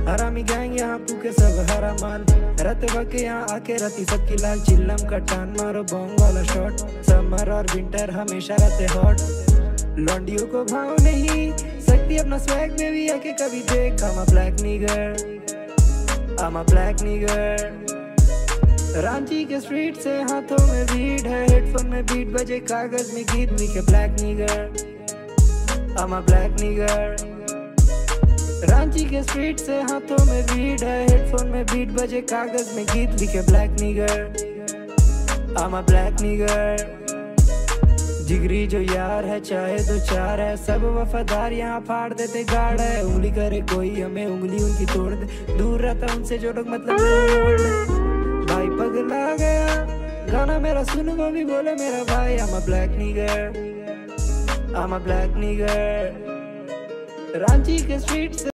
हरामी गैंग यहाँ पूके सब हरा माल, रत वक्त यहाँ आके रती सबकी लाल। चिल्लम का टान मारो बॉन्ग वाला शॉट, समर और विंटर हमेशा रहते हॉट। लॉन्डियों को भाव नहीं सकती अपना स्वैग में भी आके कभी देख। I'm a black nigger, I'm a black nigger। Ranchi के स्ट्रीट से हाथों में भीड़ है, हेडफोन में बीट बजे कागज में गीत लिखे black nigger. I'm a black nigger। Ranchi के स्ट्रीट से हाथों में भीड़ है, हेडफोन में बीट बजे कागज में गीत लिखे black nigger. I'm a black nigger। जिगरी जो यार है चाहे दो चार है, सब वफादार यहाँ फाड़ देते गाड़ है। उंगली करे कोई हमें उंगली उनकी तोड़ दे, दूर रहता उनसे जो लोग मतलब भाई पगला गया। गाना मेरा सुन वो भी बोले मेरा भाई। I'm a black nigger, I'm a black nigger। Ranchi के स्ट्रीट से